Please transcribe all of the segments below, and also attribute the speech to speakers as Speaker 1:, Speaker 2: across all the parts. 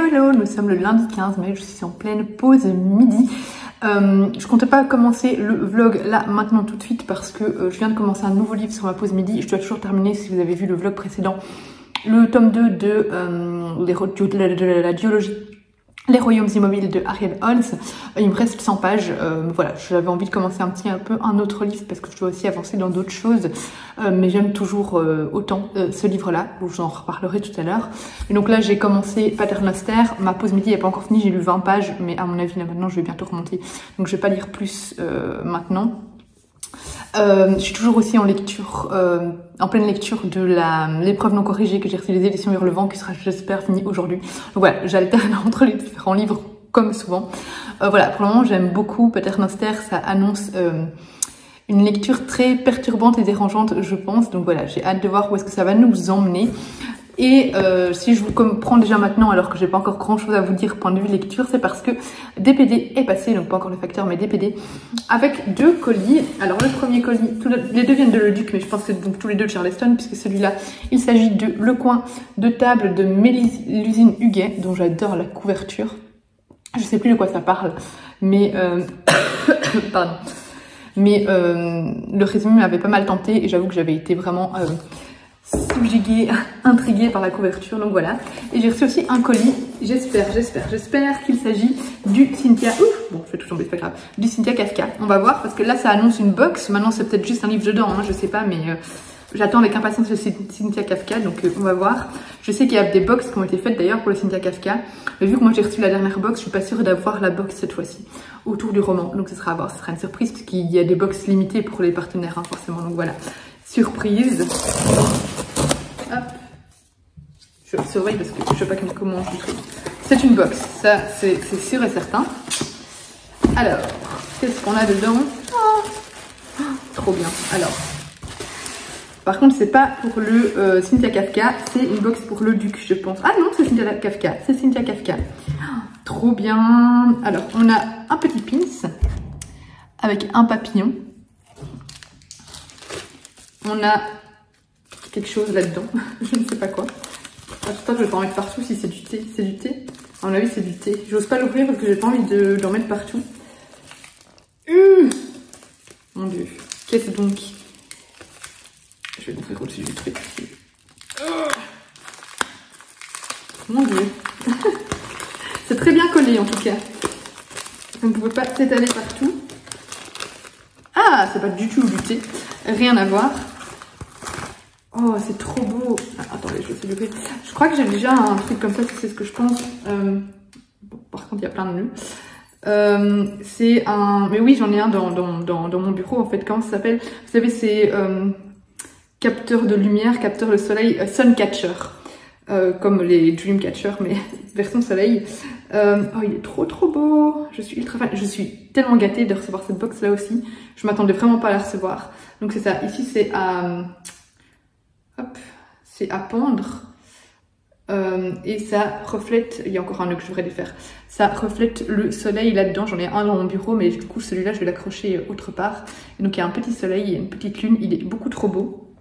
Speaker 1: Hello, nous sommes le lundi 15 mai, je suis en pleine pause midi. Je comptais pas commencer le vlog là maintenant tout de suite parce que je viens de commencer un nouveau livre sur ma pause midi. Je dois toujours terminer, si vous avez vu le vlog précédent, le tome 2 de la duologie Les Royaumes Immobiles de Ariel Holz. Il me reste 100 pages. Voilà, j'avais envie de commencer un autre livre parce que je dois aussi avancer dans d'autres choses. Mais j'aime toujours autant ce livre-là, où j'en reparlerai tout à l'heure. Et donc là, j'ai commencé Paternoster. Ma pause midi n'est pas encore finie, j'ai lu 20 pages, mais à mon avis, là maintenant, je vais bientôt remonter. Donc je vais pas lire plus maintenant. Je suis toujours aussi en lecture, en pleine lecture de l'épreuve non corrigée que j'ai reçue des éditions Hurlevent, qui sera, j'espère, finie aujourd'hui. Donc voilà, j'alterne entre les différents livres, comme souvent. Voilà, pour le moment, j'aime beaucoup Paternoster. Ça annonce une lecture très perturbante et dérangeante, je pense. Donc voilà, j'ai hâte de voir où est-ce que ça va nous emmener. Et si je vous comprends déjà maintenant, alors que j'ai pas encore grand chose à vous dire point de vue lecture, c'est parce que DPD est passé, donc pas encore le facteur, mais DPD, avec 2 colis. Alors le premier colis, les deux viennent de Le Duc, mais je pense que c'est donc tous les deux de Charleston, puisque celui-là, il s'agit de Le Coin de table de Mélusine Huguet, dont j'adore la couverture. Je sais plus de quoi ça parle, mais pardon. Mais le résumé m'avait pas mal tenté, et j'avoue que j'avais été vraiment subjuguée, intriguée par la couverture, donc voilà. Et j'ai reçu aussi un colis, j'espère qu'il s'agit du Cynthia, bon je vais tout tomber, c'est pas grave, du Cynthia Kafka. On va voir, parce que là ça annonce une box, maintenant c'est peut-être juste un livre dedans, hein, je sais pas, mais j'attends avec impatience le Cynthia Kafka, donc on va voir. Je sais qu'il y a des box qui ont été faites d'ailleurs pour le Cynthia Kafka, mais vu que moi j'ai reçu la dernière box, je suis pas sûre d'avoir la box cette fois-ci, autour du roman, donc ce sera à voir, ce sera une surprise, parce qu'il y a des box limitées pour les partenaires, hein, forcément, donc voilà. Surprise. Hop. Je surveille parce que je veux pas qu'il me commande du truc. C'est une box, ça c'est sûr et certain. Alors, qu'est-ce qu'on a dedans? Oh, trop bien. Alors, par contre, c'est pas pour le Cynthia Kafka, c'est une box pour Le Duc, je pense. Ah non, c'est Cynthia Kafka, c'est Cynthia Kafka. Trop bien. Alors, on a un petit pins avec un papillon. On a quelque chose là-dedans, je ne sais pas quoi. J'espère que je vais pas en mettre partout si c'est du thé. C'est du thé? À mon avis, c'est du thé. J'ose pas l'ouvrir parce que j'ai pas envie d'en mettre partout. Mon dieu. Qu'est-ce donc? Je vais l'ouvrir au-dessus du truc. Mon dieu. C'est très bien collé en tout cas. On ne peut pas s'étaler partout. Ah, c'est pas du tout du thé. Rien à voir. Oh, c'est trop beau. Ah, attendez, je vais essayer d'ouvrir. Je crois que j'ai déjà un truc comme ça, si c'est ce que je pense. Bon, par contre, il y a plein de nœuds. C'est un... Mais oui, j'en ai un dans mon bureau, en fait. Comment ça s'appelle? Vous savez, c'est capteur de lumière, capteur de soleil, Suncatcher. Comme les Dreamcatcher, mais version soleil. Oh, il est trop beau. Je suis ultra fan. Je suis tellement gâtée de recevoir cette box là aussi. Je m'attendais vraiment pas à la recevoir. Donc c'est ça. Ici, c'est à... Hop, c'est à pendre et ça reflète, il y a encore un nœud que je devrais défaire, ça reflète le soleil là-dedans. J'en ai un dans mon bureau, mais du coup celui-là je vais l'accrocher autre part. Et donc il y a un petit soleil et une petite lune, il est beaucoup trop beau.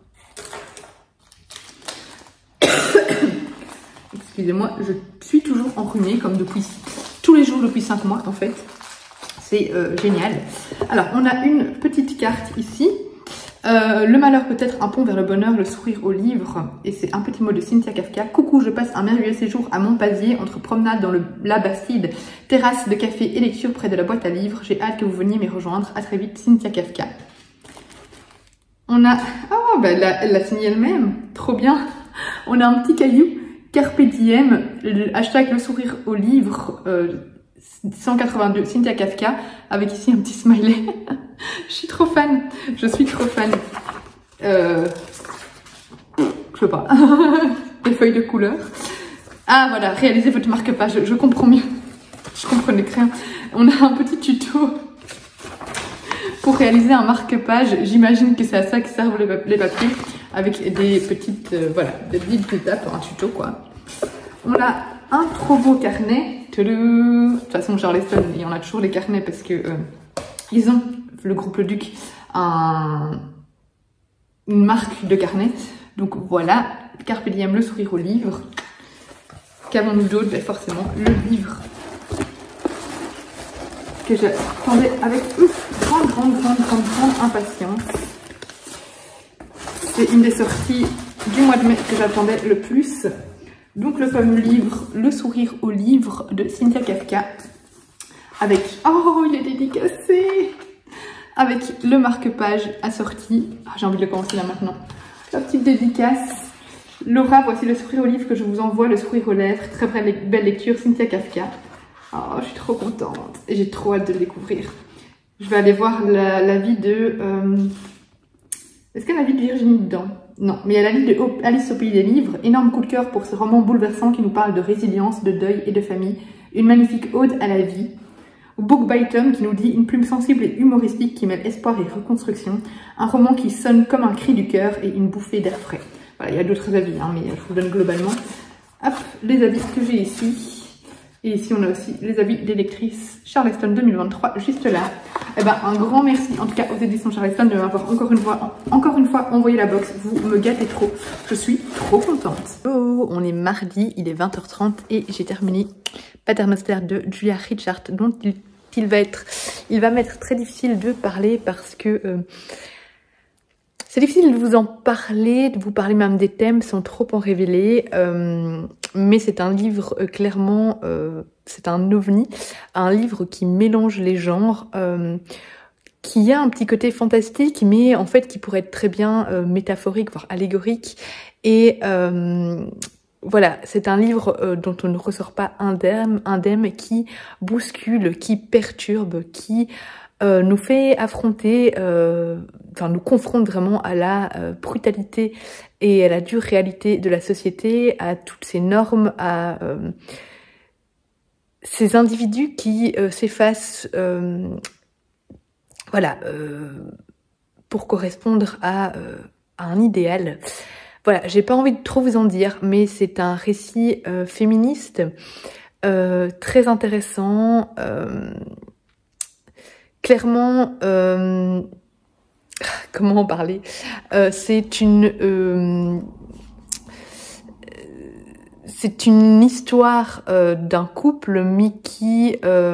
Speaker 1: Excusez-moi, je suis toujours enrhumée comme depuis tous les jours depuis 5 mois en fait. C'est génial. Alors on a une petite carte ici. Le malheur peut être un pont vers le bonheur, le sourire au livre. Et c'est un petit mot de Cynthia Kafka. Coucou, je passe un merveilleux séjour à Montpazier, entre promenade dans la Bastide, terrasse de café et lecture près de la boîte à livres. J'ai hâte que vous veniez m'y rejoindre. À très vite, Cynthia Kafka. On a... Oh, bah, elle l'a signée elle-même. Trop bien. On a un petit caillou. Carpe diem, hashtag le sourire au livre. 182, Cynthia Kafka, avec ici un petit smiley. Je suis trop fan. Je suis trop fan. Je sais pas. Des feuilles de couleur. Ah voilà, réalisez votre marque-page. Je comprends mieux. Je comprenais rien. On a un petit tuto pour réaliser un marque-page. J'imagine que c'est à ça que servent les papiers. Avec des petites, voilà, des petites étapes, un tuto quoi. On a un trop beau carnet. De toute façon, Charleston, il y en a toujours les carnets parce que ils ont, le groupe Le Duc, une marque de carnet. Donc voilà, Carpe diem, le sourire au livre. Qu'avons-nous d'autre? Ben forcément, le livre que j'attendais avec grande impatience. C'est une des sorties du mois de mai que j'attendais le plus. Donc le fameux livre Le sourire au livre de Cynthia Kafka. Avec... Oh, il est dédicacé! Avec le marque-page assorti. Ah, j'ai envie de le commencer là maintenant. La petite dédicace. Laura, voici le sourire au livre que je vous envoie, le sourire aux lèvres. Très belle lecture, Cynthia Kafka. Oh, je suis trop contente et j'ai trop hâte de le découvrir. Je vais aller voir l'avis de... Est-ce qu'il y a l'avis de Virginie dedans? Non, mais il y a l'avis de Alice au pays des livres. Énorme coup de cœur pour ce roman bouleversant qui nous parle de résilience, de deuil et de famille. Une magnifique ode à la vie. Book by Tom qui nous dit une plume sensible et humoristique qui mêle espoir et reconstruction. Un roman qui sonne comme un cri du cœur et une bouffée d'air frais. Voilà, il y a d'autres avis, hein, mais je vous donne globalement. Hop, les avis que j'ai ici. Et ici, on a aussi les avis des lectrices Charleston 2023, juste là. Eh ben, un grand merci, en tout cas, aux éditions Charleston de m'avoir encore une fois envoyé la box. Vous me gâtez trop. Je suis trop contente. Oh, on est mardi, il est 20h30 et j'ai terminé Paternoster de Julia Richard, dont il va m'être très difficile de parler parce que c'est difficile de vous en parler, de vous parler même des thèmes sans trop en révéler, mais c'est un livre clairement, c'est un ovni, un livre qui mélange les genres, qui a un petit côté fantastique, mais en fait qui pourrait être très bien métaphorique, voire allégorique, et voilà, c'est un livre dont on ne ressort pas indemne, qui bouscule, qui perturbe, qui nous fait affronter, enfin nous confronte vraiment à la brutalité et à la dure réalité de la société, à toutes ces normes, à ces individus qui s'effacent, voilà, pour correspondre à un idéal. Voilà, j'ai pas envie de trop vous en dire, mais c'est un récit féministe très intéressant. Clairement, comment en parler, c'est une histoire d'un couple, mais qui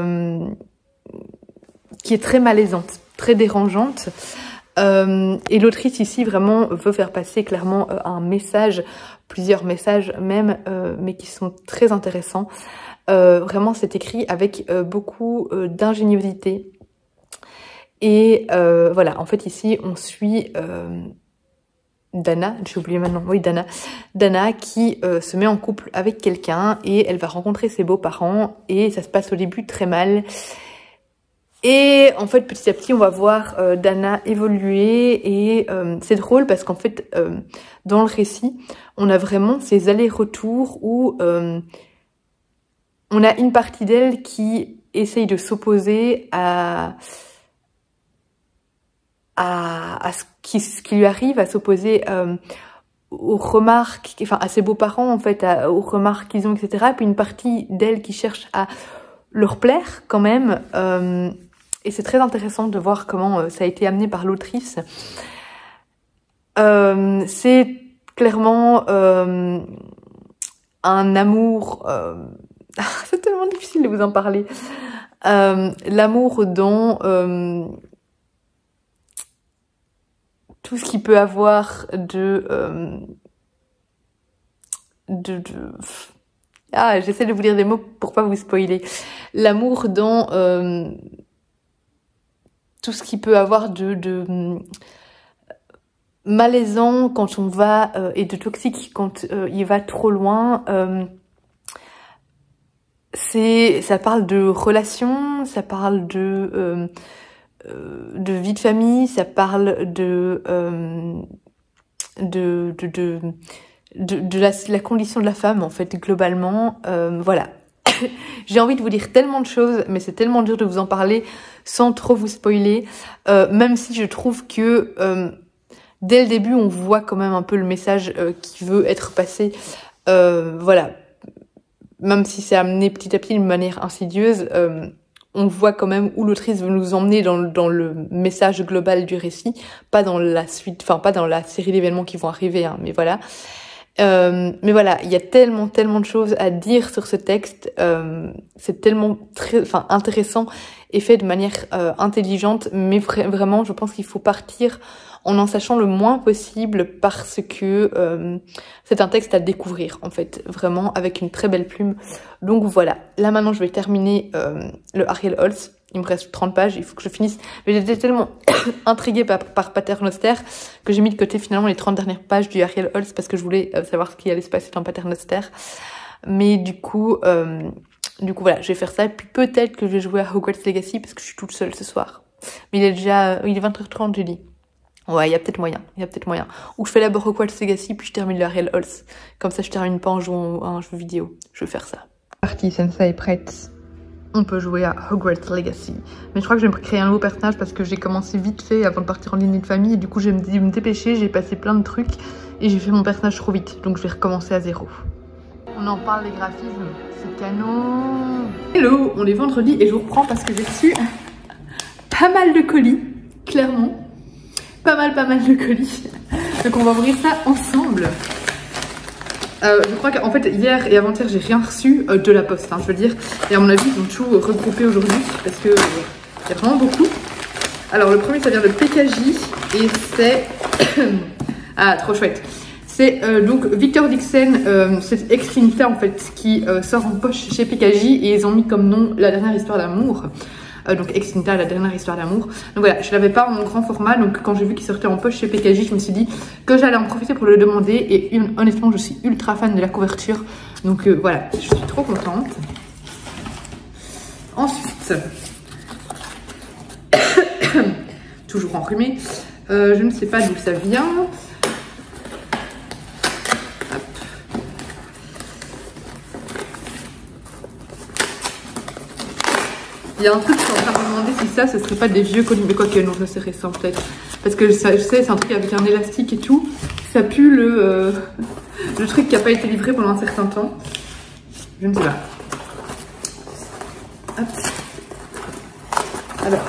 Speaker 1: est très malaisante, très dérangeante. Et l'autrice ici vraiment veut faire passer clairement un message, plusieurs messages même, mais qui sont très intéressants. Vraiment, c'est écrit avec beaucoup d'ingéniosité. Et voilà, en fait ici on suit Dana, j'ai oublié maintenant, oui Dana qui se met en couple avec quelqu'un et elle va rencontrer ses beaux-parents et ça se passe au début très mal. Et en fait, petit à petit, on va voir Dana évoluer et c'est drôle parce qu'en fait, dans le récit, on a vraiment ces allers-retours où on a une partie d'elle qui essaye de s'opposer à ce qui lui arrive, à s'opposer aux remarques, enfin à ses beaux-parents en fait, aux remarques qu'ils ont, etc. Et puis une partie d'elle qui cherche à leur plaire quand même. Et c'est très intéressant de voir comment ça a été amené par l'autrice. C'est clairement un amour... c'est tellement difficile de vous en parler. L'amour dans tout ce qu'il peut avoir Ah, j'essaie de vous dire des mots pour pas vous spoiler. L'amour dans... tout ce qui peut avoir de malaisant quand on va, et de toxique quand il va trop loin. Ça parle de relations, ça parle de vie de famille, ça parle de la condition de la femme en fait globalement. Voilà. J'ai envie de vous dire tellement de choses, mais c'est tellement dur de vous en parler sans trop vous spoiler, même si je trouve que dès le début, on voit quand même un peu le message qui veut être passé. Voilà, même si c'est amené petit à petit d'une manière insidieuse, on voit quand même où l'autrice veut nous emmener dans le message global du récit, pas dans la suite, enfin pas dans la série d'événements qui vont arriver, hein, mais voilà. Mais voilà, il y a tellement de choses à dire sur ce texte. C'est tellement intéressant et fait de manière intelligente. Mais vraiment, je pense qu'il faut partir en sachant le moins possible parce que c'est un texte à découvrir, en fait. Vraiment, avec une très belle plume. Donc voilà. Là, maintenant, je vais terminer le Ariel Holz. Il me reste 30 pages, il faut que je finisse. Mais j'étais tellement intriguée par Paternoster que j'ai mis de côté finalement les 30 dernières pages du Ariel Holz parce que je voulais savoir ce qui allait se passer dans Paternoster. Mais du coup, voilà, je vais faire ça. Et puis peut-être que je vais jouer à Hogwarts Legacy parce que je suis toute seule ce soir. Mais il est 20h30, j'ai dit. Ouais, il y a peut-être moyen, Ou je fais d'abord Hogwarts Legacy, puis je termine le Ariel Holz. Comme ça, je termine pas en jouant à un jeu vidéo. Je vais faire ça. Partie, Sensa est prête. On peut jouer à Hogwarts Legacy. Mais je crois que je vais me créer un nouveau personnage parce que j'ai commencé vite fait avant de partir en dîner de famille. Et du coup, j'ai dû me dépêcher, j'ai passé plein de trucs. Et j'ai fait mon personnage trop vite. Donc je vais recommencer à zéro. On en parle, les graphismes. C'est canon. Hello, on est vendredi et je vous reprends parce que j'ai reçu pas mal de colis. Clairement. Pas mal de colis. Donc on va ouvrir ça ensemble. Je crois qu'en fait hier et avant-hier j'ai rien reçu de la poste, je veux dire. Et à mon avis ils ont tout regroupé aujourd'hui parce que y a vraiment beaucoup. Alors le premier ça vient de PKJ et c'est ah trop chouette. C'est donc Victor Dixon, c'est Extrinita en fait qui sort en poche chez PKJ et ils ont mis comme nom La Dernière Histoire d'Amour. Donc Extrinita, La Dernière Histoire d'Amour. Donc voilà, je l'avais pas en grand format, donc quand j'ai vu qu'il sortait en poche chez PKJ, je me suis dit que j'allais en profiter pour le demander et honnêtement je suis ultra fan de la couverture, donc voilà, je suis trop contente. Ensuite, toujours enrhumé, je ne sais pas d'où ça vient. Il y a un truc, je suis en train de me demander si ça, ce serait pas des vieux colis, mais quoi que non, ça c'est récent peut-être. Parce que ça, je sais, c'est un truc avec un élastique et tout. Ça pue le truc qui n'a pas été livré pendant un certain temps. Je ne sais pas. Hop. Alors.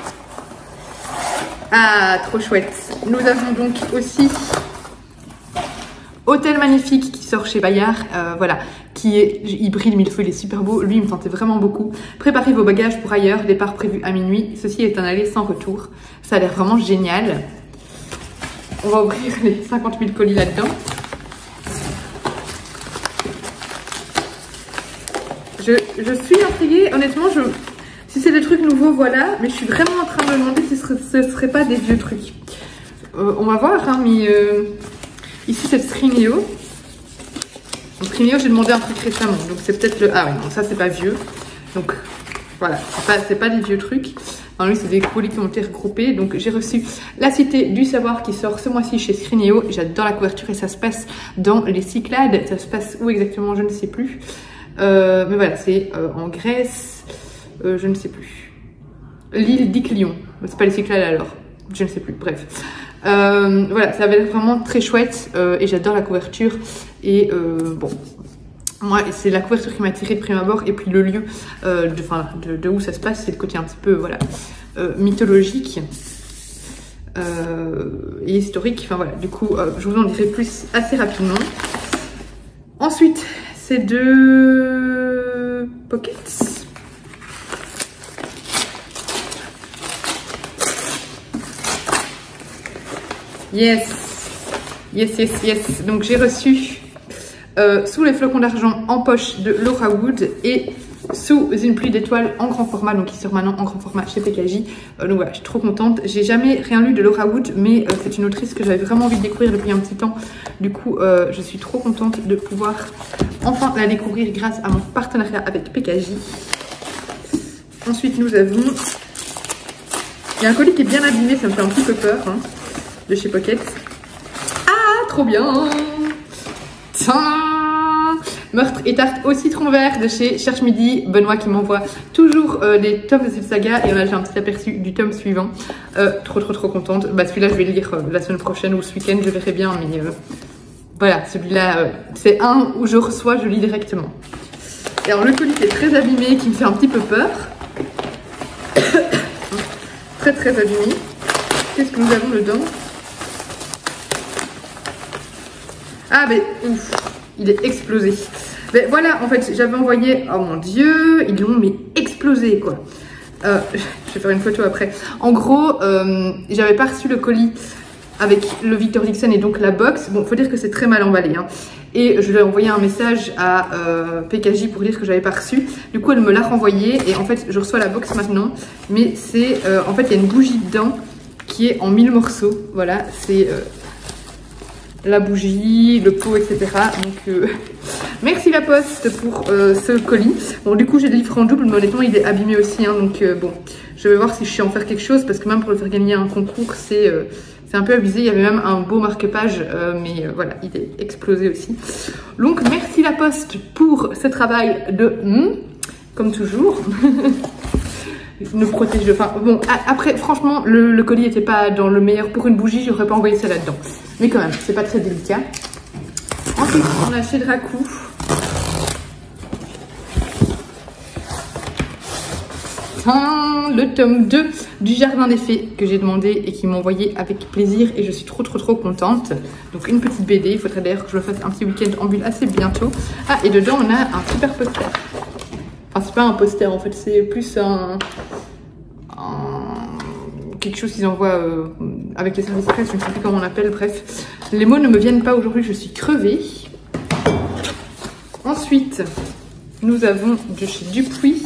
Speaker 1: Ah, trop chouette. Nous avons donc aussi Hôtel Magnifique qui sort chez Bayard, voilà, qui est hybride millefeuille, il est super beau, lui il me tentait vraiment beaucoup. Préparez vos bagages pour ailleurs, départ prévu à minuit, ceci est un aller sans retour. Ça a l'air vraiment génial. On va ouvrir les 50 000 colis là-dedans. Je suis intriguée, honnêtement, si c'est des trucs nouveaux, voilà, mais je suis vraiment en train de me demander si ce serait pas des vieux trucs. On va voir, mais... Ici c'est Strineo. Donc Strineo, j'ai demandé un truc récemment. Donc c'est peut-être le... Ah oui, non, ça c'est pas vieux. Donc voilà, c'est pas des vieux trucs. Enfin, lui c'est des colis qui ont été regroupés. Donc j'ai reçu La Cité du Savoir qui sort ce mois-ci chez Strineo. J'adore la couverture et ça se passe dans les Cyclades. Ça se passe où exactement, je ne sais plus. Mais voilà, c'est en Grèce. Je ne sais plus. L'île d'Iclion. C'est pas les Cyclades alors. Je ne sais plus, bref. Voilà, ça va être vraiment très chouette et j'adore la couverture et bon, moi c'est la couverture qui m'a attirée de prime abord et puis le lieu de où ça se passe, c'est le côté un petit peu voilà mythologique et historique, enfin voilà, du coup je vous en dirai plus assez rapidement. Ensuite c'est de Pockets. Yes. Donc j'ai reçu Sous les flocons d'argent en poche de Laura Wood et Sous une pluie d'étoiles en grand format, donc qui sort maintenant en grand format chez PKJ. Donc voilà, je suis trop contente. J'ai jamais rien lu de Laura Wood, mais c'est une autrice que j'avais vraiment envie de découvrir depuis un petit temps. Du coup, je suis trop contente de pouvoir enfin la découvrir grâce à mon partenariat avec PKJ. Ensuite, nous avons... Il y a un colis qui est bien abîmé, ça me fait un petit peu peur, de chez Pocket. Ah, trop bien. Tadam. Meurtre et tarte au citron vert de chez Cherche Midi. Benoît qui m'envoie toujours des tomes de cette saga. Et là, j'ai un petit aperçu du tome suivant. Trop contente. Bah, celui-là, je vais le lire la semaine prochaine ou ce week-end, je verrai bien. Mais voilà, celui-là, c'est un où je reçois, je lis directement. Et alors, le colis est très abîmé, qui me fait un petit peu peur. Très abîmé. Qu'est-ce que nous avons dedans? Ah mais ouf, il est explosé. Mais voilà, en fait, j'avais envoyé... Oh mon Dieu, ils l'ont mais explosé, quoi. Je vais faire une photo après. En gros, j'avais pas reçu le colis avec le Victor Dixon et donc la box. Bon, faut dire que c'est très mal emballé, hein. Et je lui ai envoyé un message à PKJ pour dire que j'avais pas reçu. Du coup, elle me l'a renvoyé et en fait, je reçois la box maintenant. Mais c'est... en fait, il y a une bougie dedans qui est en 1000 morceaux. Voilà, c'est... la bougie, le pot, etc. Donc merci la poste pour ce colis. Bon, du coup j'ai le livre en double, mais honnêtement il est abîmé aussi, hein, donc bon, je vais voir si je sais en faire quelque chose, parce que même pour le faire gagner un concours c'est un peu abusé. Il y avait même un beau marque-page, mais voilà, il est explosé aussi. Donc merci la poste pour ce travail de comme toujours. Ne protège, enfin bon, après franchement le colis n'était pas dans le meilleur. Pour une bougie j'aurais pas envoyé ça là-dedans, mais quand même c'est pas très délicat. Ensuite on a chez Dracou le tome 2 du Jardin des Fées que j'ai demandé et qui m'ont envoyé avec plaisir, et je suis trop contente. Donc une petite BD, il faudrait d'ailleurs que je le fasse un petit week-end en bulle assez bientôt. Ah, et dedans on a un super poster. Enfin, c'est pas un poster en fait, c'est plus quelque chose qu'ils envoient avec les services presse, je ne sais plus comment on appelle, bref. Les mots ne me viennent pas aujourd'hui, je suis crevée. Ensuite, nous avons de chez Dupuis.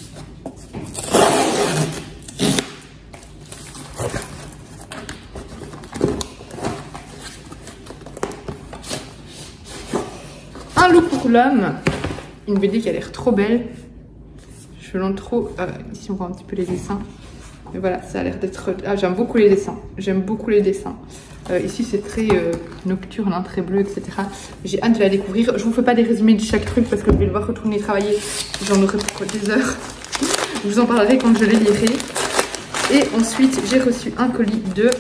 Speaker 1: Un loup pour l'homme, une BD qui a l'air trop belle. Je l'en trop. Ici on voit un petit peu les dessins. Mais voilà, ça a l'air d'être... Ah, j'aime beaucoup les dessins. J'aime beaucoup les dessins. Ici c'est très nocturne, hein, très bleu, etc. J'ai hâte de la découvrir. Je vous fais pas des résumés de chaque truc parce que je vais devoir retourner travailler. J'en aurai pour des heures. Je vous en parlerai quand je les lirai. Et ensuite j'ai reçu un colis de...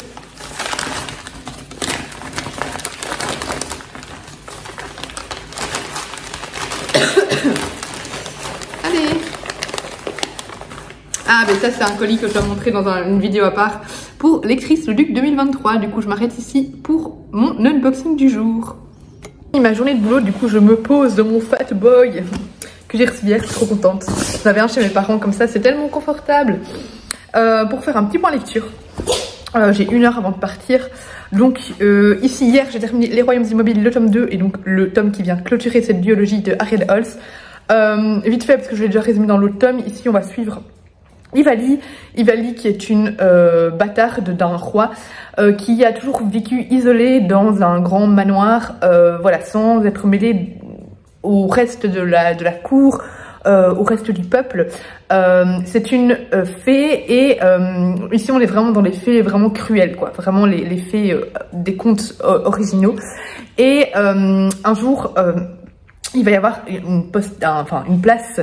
Speaker 1: Ah, mais ça, c'est un colis que je dois montrer dans une vidéo à part pour Lectrice le Duc 2023. Du coup, je m'arrête ici pour mon unboxing du jour. Ma journée de boulot, du coup, je me pose dans mon Fat Boy que j'ai reçu hier. Je suis trop contente. J'en avais un chez mes parents comme ça, c'est tellement confortable. Pour faire un petit point lecture. J'ai 1 heure avant de partir. Donc, ici, hier, j'ai terminé Les Royaumes Immobiles, le tome 2, et donc le tome qui vient clôturer cette biologie de Ariel Holz. Vite fait, parce que je l'ai déjà résumé dans l'autre tome, ici, on va suivre Ivali qui est une bâtarde d'un roi qui a toujours vécu isolée dans un grand manoir, voilà, sans être mêlée au reste de la cour, au reste du peuple. C'est une fée et ici on est vraiment dans les fées vraiment cruelles, quoi, vraiment les fées des contes originaux. Et un jour il va y avoir une place,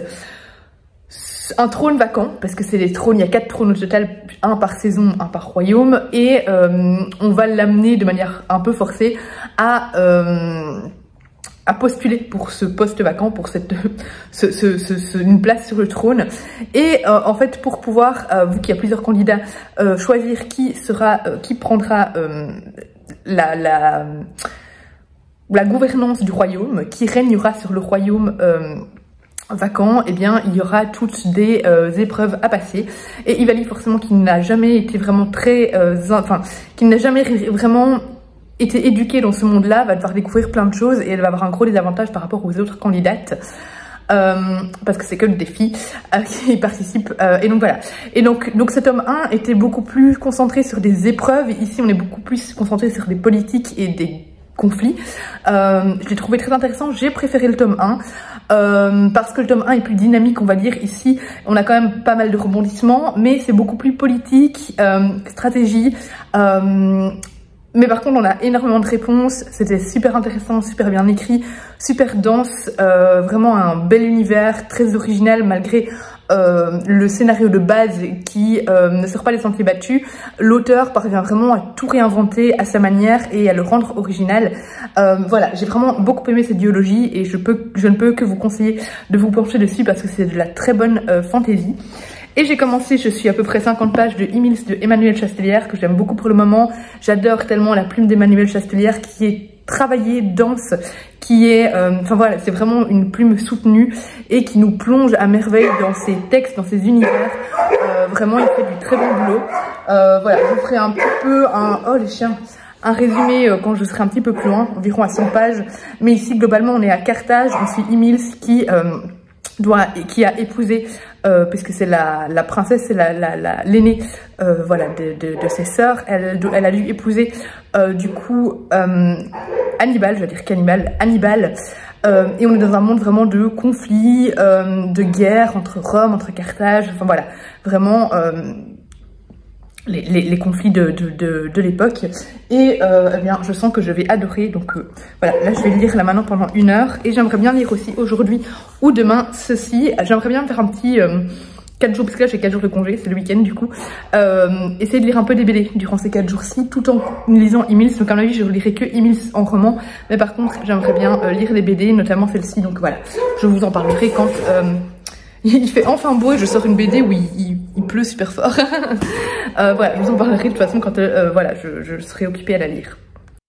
Speaker 1: un trône vacant, parce que c'est des trônes, il y a 4 trônes au total, 1 par saison, 1 par royaume, et on va l'amener de manière un peu forcée à postuler pour ce poste vacant, pour une place sur le trône. Et en fait, pour pouvoir, vu qu'il y a plusieurs candidats, choisir qui prendra la gouvernance du royaume, qui régnera sur le royaume vacant, eh bien il y aura toutes des épreuves à passer. Et Ivali, forcément, qui n'a jamais été vraiment qui n'a jamais vraiment été éduquée dans ce monde-là, va devoir découvrir plein de choses et elle va avoir un gros désavantage par rapport aux autres candidates. Parce que c'est que des filles qui participent, et donc voilà. Et donc ce tome 1 était beaucoup plus concentré sur des épreuves. Ici on est beaucoup plus concentré sur des politiques et des conflits. Je l'ai trouvé très intéressant. J'ai préféré le tome 1 parce que le tome 1 est plus dynamique, on va dire. Ici on a quand même pas mal de rebondissements, mais c'est beaucoup plus politique, stratégie, mais par contre on a énormément de réponses. C'était super intéressant, super bien écrit, super dense, vraiment un bel univers, très original malgré le scénario de base qui ne sort pas les sentiers battus. L'auteur parvient vraiment à tout réinventer à sa manière et à le rendre original. Voilà, j'ai vraiment beaucoup aimé cette duologie et je ne peux que vous conseiller de vous pencher dessus parce que c'est de la très bonne fantaisie. Et j'ai commencé, je suis à peu près 50 pages de E-Mills de Emmanuelle Chastelière, que j'aime beaucoup pour le moment. J'adore tellement la plume d'Emmanuelle Chastelière qui est travaillée, dense, qui est, enfin voilà, c'est vraiment une plume soutenue et qui nous plonge à merveille dans ses textes, dans ses univers. Vraiment, il fait du très bon boulot. Voilà, je vous ferai un petit peu un résumé quand je serai un petit peu plus loin, environ à 100 pages. Mais ici, globalement, on est à Carthage. On suit Emils qui a épousé, puisque c'est la princesse, c'est l'aînée voilà, de ses sœurs. Elle a dû épouser du coup Hannibal, je vais dire Hannibal. Et on est dans un monde vraiment de conflits, de guerre entre Rome, entre Carthage, enfin voilà, vraiment les conflits de l'époque. Et eh bien, je sens que je vais adorer. Donc voilà, là je vais lire là maintenant pendant 1 heure. Et j'aimerais bien lire aussi aujourd'hui ou demain ceci. J'aimerais bien me faire un petit 4 jours, parce que là j'ai 4 jours de congé, c'est le week-end du coup. Essayer de lire un peu des BD durant ces 4 jours-ci, tout en lisant Emils. Donc à mon avis, je ne lirai que Emils en roman. Mais par contre, j'aimerais bien lire des BD, notamment celle-ci. Donc voilà, je vous en parlerai quand il fait enfin beau et je sors une BD où il pleut super fort. Voilà, je vous en parlerai de toute façon quand voilà, je serai occupée à la lire.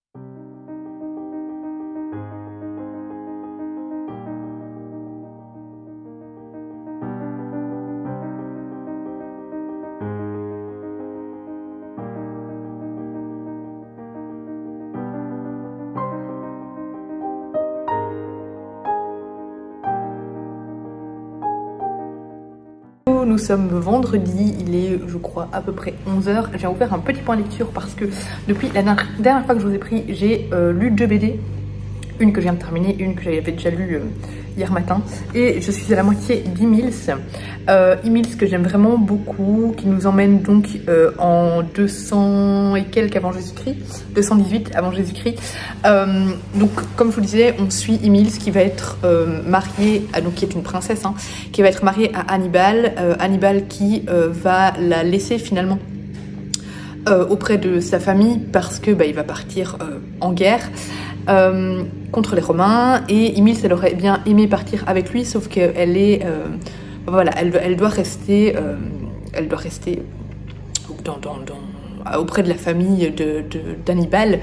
Speaker 1: Nous sommes vendredi, il est je crois à peu près 11 h. J'ai ouvert un petit point lecture parce que depuis la dernière fois que je vous ai pris, j'ai lu 2 BD. Une que je viens de terminer, une que j'avais déjà lue hier matin. Et je suis à la moitié d'Emils. Emils que j'aime vraiment beaucoup, qui nous emmène donc en 200 et quelques avant Jésus-Christ, 218 avant Jésus-Christ. Donc comme je vous le disais, on suit Emils qui va être mariée, donc qui est une princesse, hein, qui va être mariée à Hannibal. Hannibal qui va la laisser finalement auprès de sa famille parce que il va partir en guerre. Contre les Romains, et Emils elle aurait bien aimé partir avec lui, sauf qu'elle est voilà, elle doit rester auprès de la famille d'Hannibal,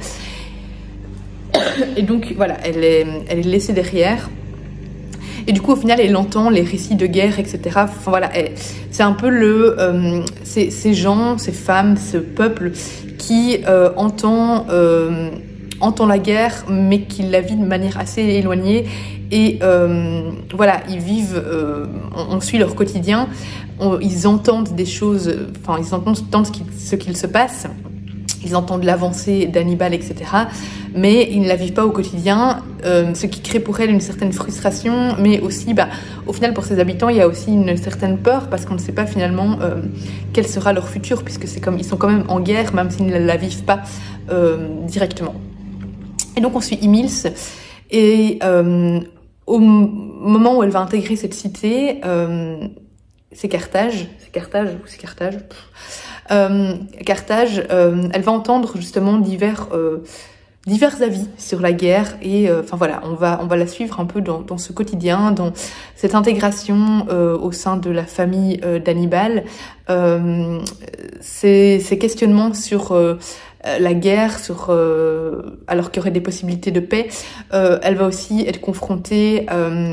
Speaker 1: et donc voilà, elle est laissée derrière. Et du coup, au final, elle entend les récits de guerre, etc. Enfin voilà, c'est un peu ces gens, ces femmes, ce peuple qui entend la guerre, mais qui la vit de manière assez éloignée. Et voilà, ils vivent, on suit leur quotidien, ils entendent des choses, enfin ils entendent ce qu'il se passe, ils entendent l'avancée d'Hannibal, etc. Mais ils ne la vivent pas au quotidien, ce qui crée pour elles une certaine frustration, mais aussi, au final, pour ses habitants, il y a aussi une certaine peur, parce qu'on ne sait pas finalement quel sera leur futur, puisque ils sont quand même en guerre, même s'ils ne la vivent pas directement. Et donc on suit Emils, et au moment où elle va intégrer cette cité, c'est Carthage, Carthage, elle va entendre justement divers avis sur la guerre, et enfin voilà, on va la suivre un peu dans ce quotidien, dans cette intégration au sein de la famille d'Hannibal, ces questionnements sur la guerre, alors qu'il y aurait des possibilités de paix. Elle va aussi être confrontée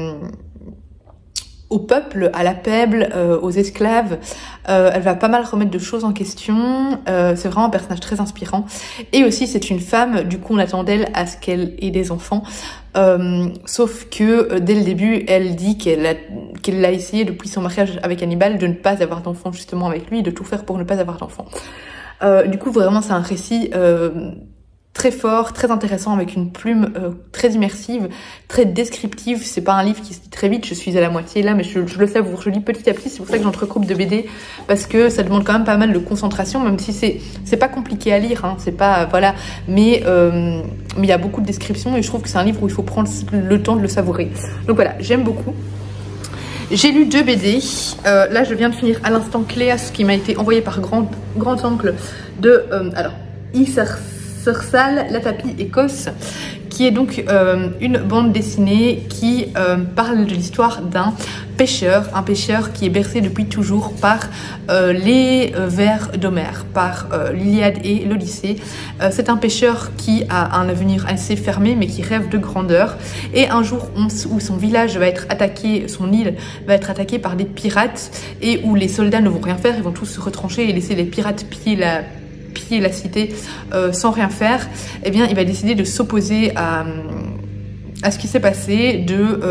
Speaker 1: au peuple, à la peuple, aux esclaves. Elle va pas mal remettre de choses en question. C'est vraiment un personnage très inspirant. Et aussi, c'est une femme, du coup on attend d'elle à ce qu'elle ait des enfants. Sauf que dès le début, elle dit qu'elle a essayé depuis son mariage avec Hannibal de ne pas avoir d'enfants justement avec lui, de tout faire pour ne pas avoir d'enfants. Du coup, vraiment, c'est un récit très fort, très intéressant, avec une plume très immersive, très descriptive. C'est pas un livre qui se lit très vite, je suis à la moitié là, mais je le savoure, je lis petit à petit. C'est pour ça que j'entrecoupe de BD, parce que ça demande quand même pas mal de concentration, même si c'est pas compliqué à lire, hein, c'est pas, voilà, mais il y a beaucoup de descriptions, et je trouve que c'est un livre où il faut prendre le temps de le savourer. Donc voilà, j'aime beaucoup. J'ai lu 2 BD. Là, je viens de finir à l'instant Cléas, qui m'a été envoyé par grand oncle de alors Isarsal, La Tapie et Kos, qui est donc une bande dessinée qui parle de l'histoire d'un pêcheur, un pêcheur qui est bercé depuis toujours par les vers d'Homère, par l'Iliade et l'Odyssée. C'est un pêcheur qui a un avenir assez fermé mais qui rêve de grandeur, et un jour où son village va être attaqué, son île va être attaquée par des pirates, et où les soldats ne vont rien faire, ils vont tous se retrancher et laisser les pirates piller la cité sans rien faire, eh bien il va décider de s'opposer à ce qui s'est passé,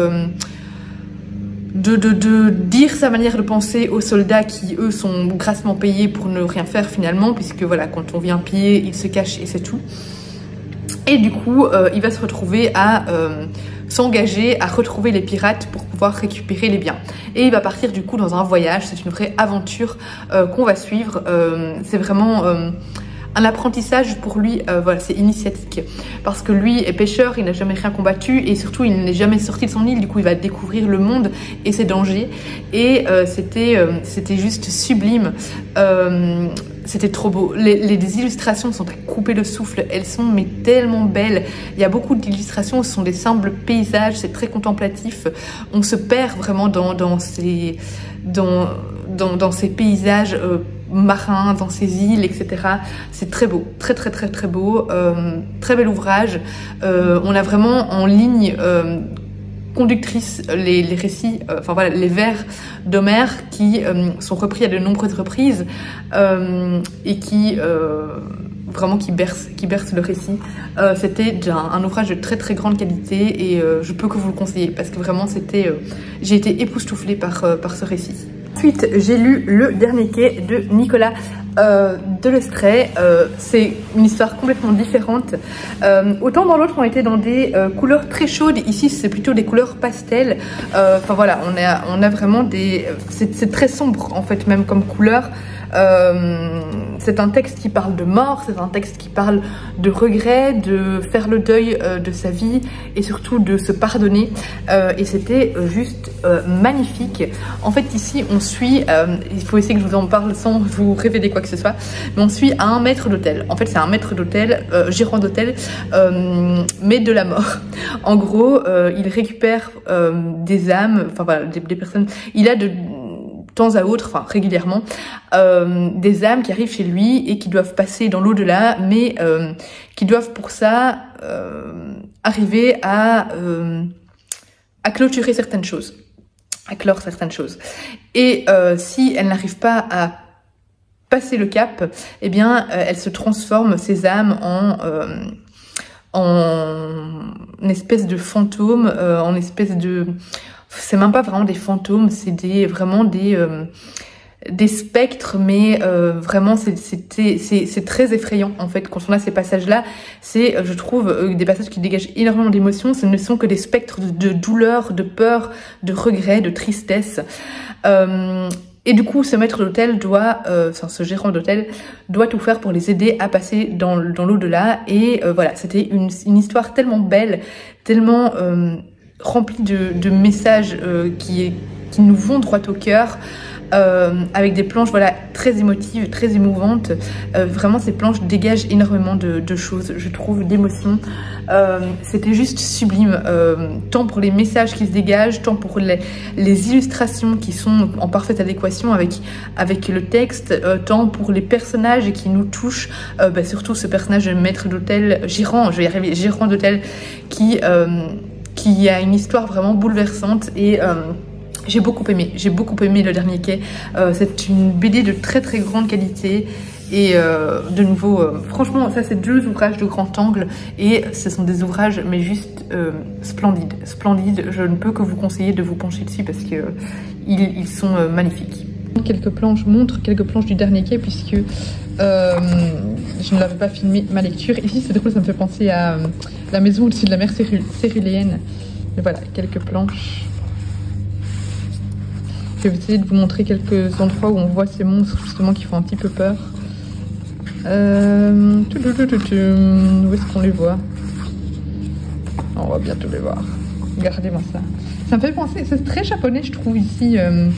Speaker 1: de dire sa manière de penser aux soldats qui, eux, sont grassement payés pour ne rien faire finalement, puisque voilà, quand on vient piller, ils se cachent et c'est tout. Et du coup, il va se retrouver à s'engager à retrouver les pirates pour pouvoir récupérer les biens. Et il va partir du coup dans un voyage, c'est une vraie aventure qu'on va suivre. C'est vraiment un apprentissage pour lui, voilà, c'est initiatique. Parce que lui est pêcheur, il n'a jamais rien combattu et surtout il n'est jamais sorti de son île, du coup il va découvrir le monde et ses dangers. Et c'était juste sublime. C'était trop beau. Les illustrations sont à couper le souffle. Elles sont mais tellement belles. Il y a beaucoup d'illustrations. Ce sont des simples paysages. C'est très contemplatif. On se perd vraiment dans ces paysages marins, dans ces îles, etc. C'est très beau. Très beau. Très bel ouvrage. On a vraiment en ligne conductrice les récits, enfin voilà, les vers d'Homère qui sont repris à de nombreuses reprises et qui vraiment qui bercent le récit. C'était un ouvrage de très grande qualité et je peux que vous le conseiller parce que vraiment c'était, j'ai été époustouflée par ce récit. Ensuite, j'ai lu Le Dernier Quai de Nicolas Delestret. C'est une histoire complètement différente. Autant dans l'autre, on était dans des couleurs très chaudes. Ici, c'est plutôt des couleurs pastel. Enfin voilà, on a vraiment des... C'est très sombre, en fait, même comme couleur. C'est un texte qui parle de mort, c'est un texte qui parle de regret, de faire le deuil de sa vie et surtout de se pardonner. Et c'était juste magnifique. En fait, ici, on suit, il faut essayer que je vous en parle sans vous révéler quoi que ce soit, mais on suit un maître d'hôtel. En fait, c'est un maître d'hôtel, gérant d'hôtel, mais de la mort. En gros, il récupère des âmes, enfin voilà, des personnes. Il a de temps à autre, enfin régulièrement, des âmes qui arrivent chez lui et qui doivent passer dans l'au-delà, mais qui doivent pour ça arriver à clôturer certaines choses, à clore certaines choses. Et si elles n'arrivent pas à passer le cap, eh bien elles se transforment, ces âmes, en espèce de fantômes, en espèce de... C'est même pas vraiment des fantômes, c'est vraiment des spectres, mais vraiment c'est très effrayant en fait. Quand on a ces passages-là, c'est, je trouve, des passages qui dégagent énormément d'émotions. Ce ne sont que des spectres de douleur, de peur, de regret, de tristesse. Et du coup, ce maître d'hôtel doit, enfin ce gérant d'hôtel doit tout faire pour les aider à passer dans l'au-delà. Et voilà, c'était une histoire tellement belle, tellement remplie de messages qui nous vont droit au cœur. Avec des planches voilà, très émotives, très émouvantes. Vraiment, ces planches dégagent énormément de choses, je trouve, d'émotions. C'était juste sublime, tant pour les messages qui se dégagent, tant pour les illustrations qui sont en parfaite adéquation avec le texte, tant pour les personnages qui nous touchent, surtout ce personnage de maître d'hôtel, gérant, je vais y arriver, gérant d'hôtel, qui a une histoire vraiment bouleversante et... j'ai beaucoup aimé Le Dernier Quai. C'est une BD de très grande qualité et de nouveau, franchement, ça c'est deux ouvrages de grand angle et ce sont des ouvrages mais juste splendides. Je ne peux que vous conseiller de vous pencher dessus parce que ils sont magnifiques. Montre quelques planches du Dernier Quai puisque je ne l'avais pas filmé ma lecture. Ici c'est drôle, ça me fait penser à la maison au-dessus de la mer céruléenne. Mais voilà, quelques planches. Je vais essayer de vous montrer quelques endroits où on voit ces monstres justement qui font un petit peu peur. Où est-ce qu'on les voit? On va bientôt les voir. Regardez-moi ça. Ça me fait penser, c'est très japonais je trouve ici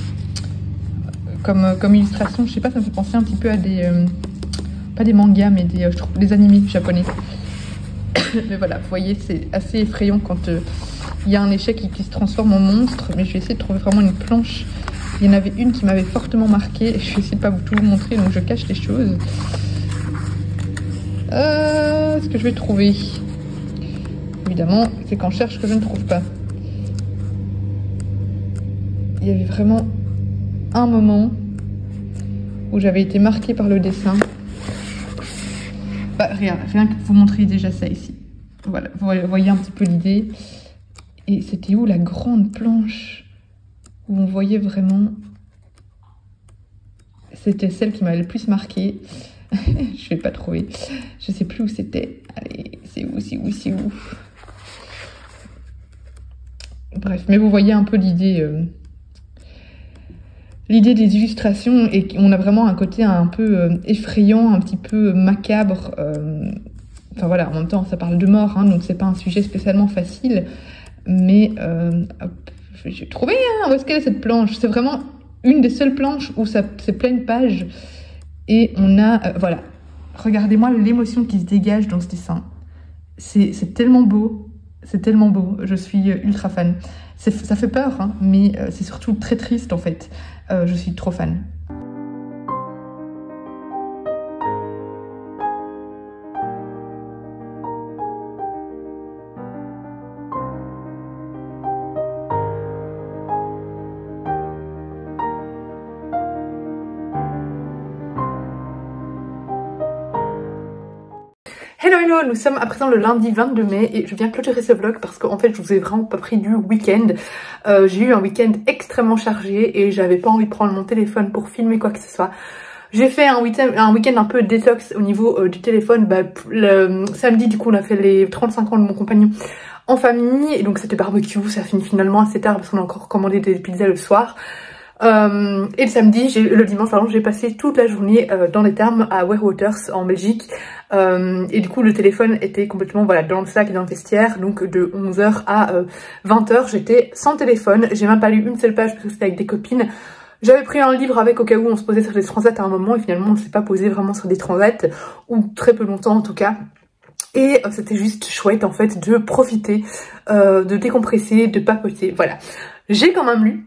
Speaker 1: comme illustration. Je sais pas, ça me fait penser un petit peu à des... pas des mangas mais je trouve des animés japonais. Mais voilà, vous voyez, c'est assez effrayant quand il y a un échec qui se transforme en monstre. Mais je vais essayer de trouver vraiment une planche. Il y en avait une qui m'avait fortement marquée. Je vais essayer de pas tout vous montrer, donc je cache les choses. Ce que je vais trouver, évidemment, c'est quand je cherche que je ne trouve pas. Il y avait vraiment un moment où j'avais été marquée par le dessin. Bah, rien que vous montrer déjà ça ici. Voilà, vous voyez un petit peu l'idée. Et c'était où la grande planche où on voyait vraiment... C'était celle qui m'avait le plus marquée. Je vais pas trouver. Je sais plus où c'était. Allez, c'est où. Bref, mais vous voyez un peu l'idée... L'idée des illustrations, et on a vraiment un côté un peu effrayant, un petit peu macabre. Enfin voilà, en même temps, ça parle de mort, hein, donc c'est pas un sujet spécialement facile. Mais j'ai trouvé, hein, où est-ce qu'elle est cette planche? C'est vraiment une des seules planches où c'est pleine page. Et on a, voilà, regardez-moi l'émotion qui se dégage dans ce dessin. C'est tellement beau, je suis ultra fan. Ça fait peur, hein, mais c'est surtout très triste en fait. Je suis trop fan. Hello, nous sommes à présent le lundi 22 mai et je viens clôturer ce vlog parce qu'en fait je vous ai vraiment pas pris du week-end. J'ai eu un week-end extrêmement chargé et j'avais pas envie de prendre mon téléphone pour filmer quoi que ce soit. J'ai fait un week-end un peu détox au niveau du téléphone. Bah, le samedi du coup on a fait les 35 ans de mon compagnon en famille et donc c'était barbecue, ça finit finalement assez tard parce qu'on a encore commandé des pizzas le soir. Et le dimanche pardon, j'ai passé toute la journée dans les thermes à Wearwaters en Belgique. Et du coup le téléphone était complètement voilà, dans le sac et dans le vestiaire. Donc de 11h à 20h j'étais sans téléphone. J'ai même pas lu une seule page parce que c'était avec des copines. J'avais pris un livre avec au cas où on se posait sur des transats à un moment. Et finalement on s'est pas posé vraiment sur des transats. Ou très peu longtemps en tout cas. Et c'était juste chouette en fait de profiter, de décompresser, de papoter. Voilà. J'ai quand même lu,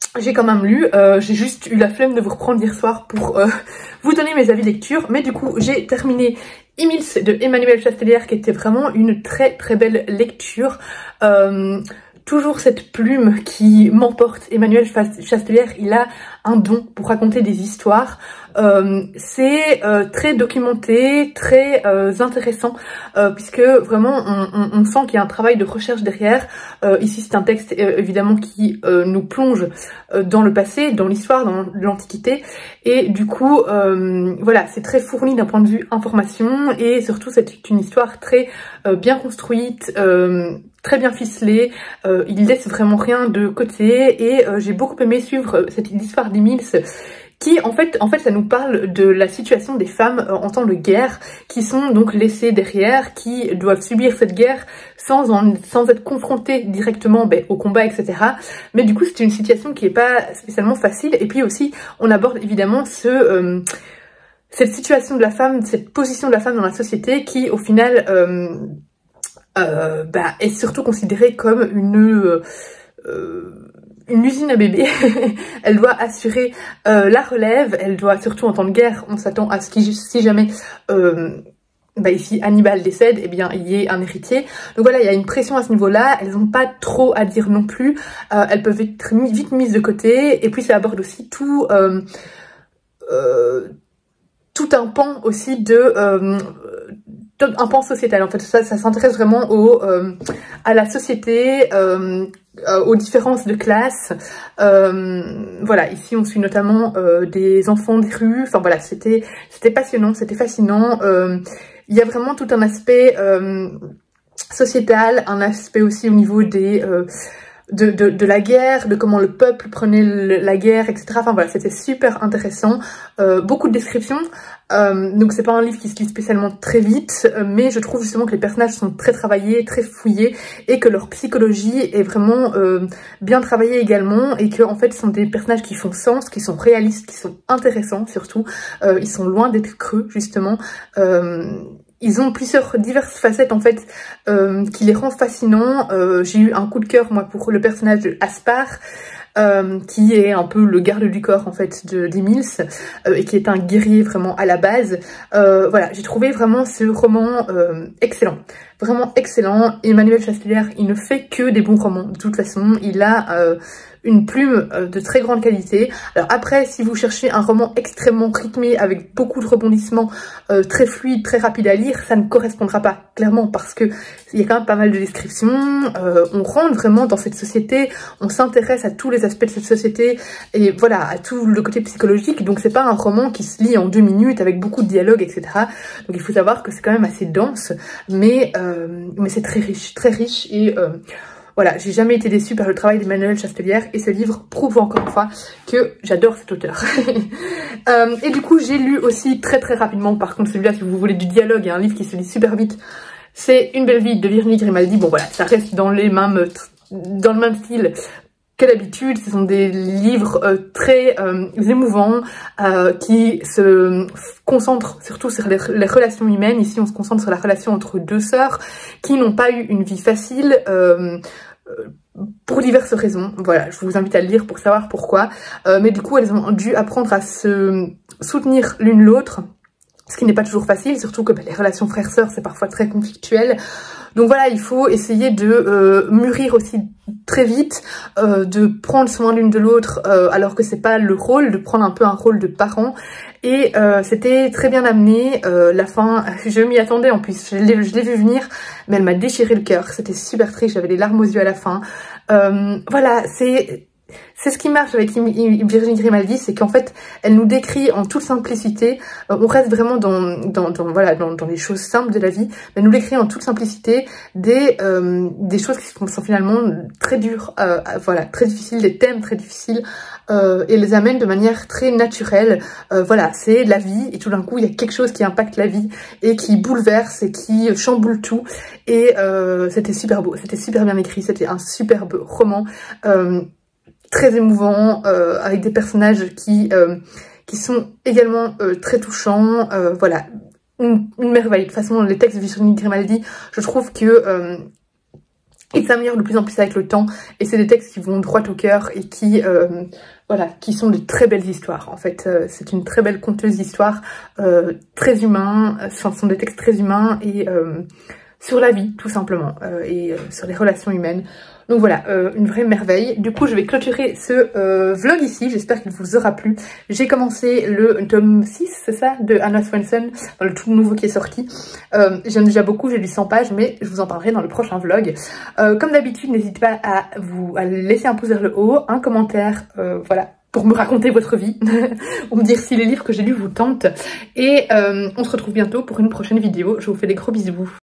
Speaker 1: j'ai juste eu la flemme de vous reprendre hier soir pour vous donner mes avis lecture. Mais du coup, j'ai terminé Emils de Emmanuel Chastelière qui était vraiment une très très belle lecture. Toujours cette plume qui m'emporte. Emmanuel Chastelière, il a un don pour raconter des histoires. C'est très documenté, très intéressant, puisque vraiment on sent qu'il y a un travail de recherche derrière. Ici c'est un texte évidemment qui nous plonge dans le passé, dans l'histoire, dans l'Antiquité, et du coup voilà, c'est très fourni d'un point de vue information, et surtout c'est une histoire très bien construite, très bien ficelée. Il laisse vraiment rien de côté, et j'ai beaucoup aimé suivre cette histoire d'Emils qui en fait ça nous parle de la situation des femmes en temps de guerre, qui sont donc laissées derrière, qui doivent subir cette guerre sans être confrontées directement au combat, etc. Mais du coup c'est une situation qui est pas spécialement facile. Et puis aussi on aborde évidemment cette situation de la femme, cette position de la femme dans la société qui au final est surtout considérée comme une usine à bébé. Elle doit assurer la relève, elle doit, surtout en temps de guerre, on s'attend à ce que si jamais ici Hannibal décède, eh bien il y ait un héritier. Donc voilà, il y a une pression à ce niveau-là, elles n'ont pas trop à dire non plus, elles peuvent être vite mises de côté, et puis ça aborde aussi tout un pan aussi un pan sociétal. En fait ça s'intéresse vraiment à la société, aux différences de classe. Voilà, ici on suit notamment des enfants des rues. Enfin voilà, c'était passionnant, c'était fascinant. Il y a vraiment tout un aspect sociétal, un aspect aussi au niveau de la guerre, de comment le peuple prenait la guerre, etc. Enfin voilà, c'était super intéressant. Beaucoup de descriptions. Donc c'est pas un livre qui se lit spécialement très vite, mais je trouve justement que les personnages sont très travaillés, très fouillés, et que leur psychologie est vraiment bien travaillée également, et que en fait ce sont des personnages qui font sens, qui sont réalistes, qui sont intéressants surtout. Ils sont loin d'être creux justement. ils ont diverses facettes en fait qui les rend fascinants. J'ai eu un coup de cœur moi pour le personnage de Aspar, qui est un peu le garde du corps en fait d'Emils, et qui est un guerrier vraiment à la base. Voilà, j'ai trouvé vraiment ce roman excellent, vraiment excellent. Emmanuel Chastelière, il ne fait que des bons romans de toute façon, il a une plume de très grande qualité. Alors après, si vous cherchez un roman extrêmement rythmé avec beaucoup de rebondissements, très fluide, très rapide à lire, ça ne correspondra pas, clairement, parce que il y a quand même pas mal de descriptions, on rentre vraiment dans cette société, on s'intéresse à tous les aspects de cette société, et voilà, à tout le côté psychologique, donc c'est pas un roman qui se lit en 2 minutes avec beaucoup de dialogue, etc. Donc il faut savoir que c'est quand même assez dense, mais c'est très riche, et voilà, j'ai jamais été déçue par le travail d'Emmanuel Chastelière, et ce livre prouve encore une fois que j'adore cet auteur. Et du coup, j'ai lu aussi très rapidement, par contre celui-là, si vous voulez du dialogue, et un livre qui se lit super vite, c'est Une belle vie de Virginie Grimaldi. Bon voilà, ça reste dans le même style que d'habitude. Ce sont des livres très émouvants, qui se concentrent surtout sur les relations humaines. Ici, on se concentre sur la relation entre 2 sœurs qui n'ont pas eu une vie facile, pour diverses raisons. Voilà, je vous invite à le lire pour savoir pourquoi. Mais du coup, elles ont dû apprendre à se soutenir l'une l'autre, ce qui n'est pas toujours facile, surtout que les relations frères-sœurs, c'est parfois très conflictuel. Donc voilà, il faut essayer de mûrir aussi très vite, de prendre soin l'une de l'autre, alors que c'est pas le rôle, de prendre un peu un rôle de parent. Et c'était très bien amené. La fin, je m'y attendais en plus, je l'ai vu venir, mais elle m'a déchiré le cœur. C'était super triste, j'avais les larmes aux yeux à la fin. Voilà, c'est ce qui marche avec Virginie Grimaldi, c'est qu'en fait, elle nous décrit en toute simplicité, on reste vraiment dans les choses simples de la vie, mais elle nous décrit en toute simplicité des choses qui sont finalement très dures, voilà, très difficiles, des thèmes très difficiles, et les amène de manière très naturelle. Voilà, c'est la vie, et tout d'un coup, il y a quelque chose qui impacte la vie, et qui bouleverse, et qui chamboule tout, et c'était super beau, c'était super bien écrit, c'était un superbe roman, très émouvant, avec des personnages qui sont également très touchants. Voilà, une merveille. De toute façon, les textes de Virginie Grimaldi, je trouve que ils s'améliorent de plus en plus avec le temps, et c'est des textes qui vont droit au cœur, et qui voilà, qui sont de très belles histoires. En fait, c'est une très belle conteuse d'histoires, très humain. Ce sont des textes très humains, et sur la vie, tout simplement, et sur les relations humaines. Donc voilà, une vraie merveille. Du coup, je vais clôturer ce vlog ici. J'espère qu'il vous aura plu. J'ai commencé le tome 6, c'est ça, de Anna Swenson, le tout nouveau qui est sorti. J'aime déjà beaucoup, j'ai lu 100 pages, mais je vous en parlerai dans le prochain vlog. Comme d'habitude, n'hésitez pas à laisser un pouce vers le haut, un commentaire, voilà, pour me raconter votre vie, ou me dire si les livres que j'ai lus vous tentent. Et on se retrouve bientôt pour une prochaine vidéo. Je vous fais des gros bisous.